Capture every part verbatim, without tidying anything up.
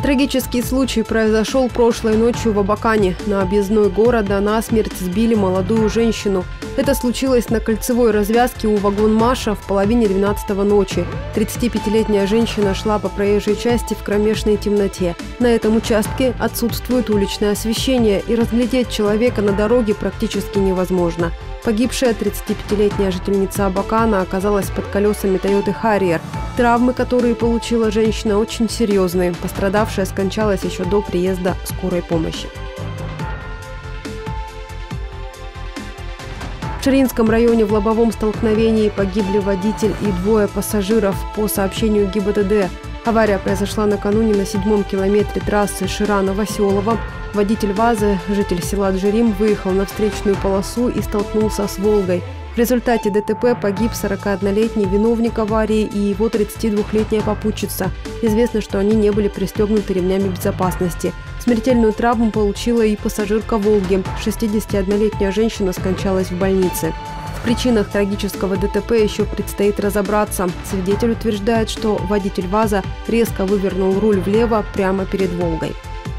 Трагический случай произошел прошлой ночью в Абакане. На объездной города насмерть сбили молодую женщину. Это случилось на кольцевой развязке у вагон-маша в половине двенадцатого ночи. тридцатипятилетняя женщина шла по проезжей части в кромешной темноте. На этом участке отсутствует уличное освещение, и разглядеть человека на дороге практически невозможно. Погибшая тридцатипятилетняя жительница Абакана оказалась под колесами Toyota Harrier. Травмы, которые получила женщина, очень серьезные. Пострадавшая скончалась еще до приезда скорой помощи. В Ширинском районе в лобовом столкновении погибли водитель и двое пассажиров. По сообщению ГИБДД, авария произошла накануне на седьмом километре трассы Шира-Новоселово. Водитель ВАЗа, житель села Джерим, выехал на встречную полосу и столкнулся с «Волгой». В результате ДТП погиб сорокаоднолетний виновник аварии и его тридцатидвухлетняя попутчица. Известно, что они не были пристегнуты ремнями безопасности. Смертельную травму получила и пассажирка «Волги». шестидесятиоднолетняя женщина скончалась в больнице. В причинах трагического ДТП еще предстоит разобраться. Свидетель утверждает, что водитель ВАЗа резко вывернул руль влево прямо перед «Волгой».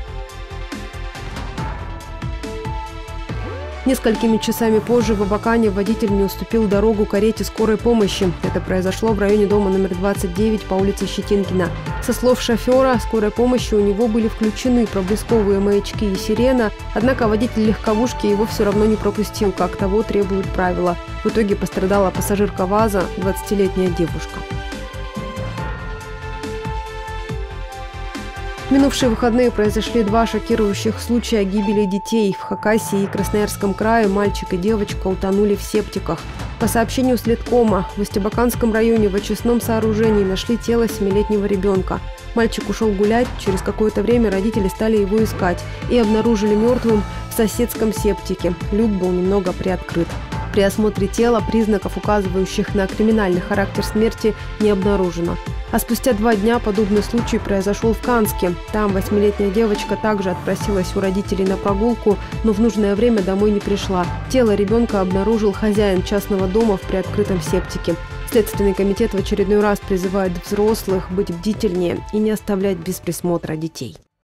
Несколькими часами позже в Абакане водитель не уступил дорогу карете скорой помощи. Это произошло в районе дома номер двадцать девять по улице Щетинкина. Со слов шофера, скорой помощи у него были включены проблесковые маячки и сирена, однако водитель легковушки его все равно не пропустил, как того требуют правила. В итоге пострадала пассажирка ВАЗа, двадцатилетняя девушка. В минувшие выходные произошли два шокирующих случая гибели детей. В Хакасии и Красноярском крае мальчик и девочка утонули в септиках. По сообщению Следкома, в Устьебаканском районе в очистном сооружении нашли тело семилетнего ребенка. Мальчик ушел гулять, через какое-то время родители стали его искать и обнаружили мертвым в соседском септике. Люк был немного приоткрыт. При осмотре тела признаков, указывающих на криминальный характер смерти, не обнаружено. А спустя два дня подобный случай произошел в Канске. Там восьмилетняя девочка также отпросилась у родителей на прогулку, но в нужное время домой не пришла. Тело ребенка обнаружил хозяин частного дома в приоткрытом септике. Следственный комитет в очередной раз призывает взрослых быть бдительнее и не оставлять без присмотра детей.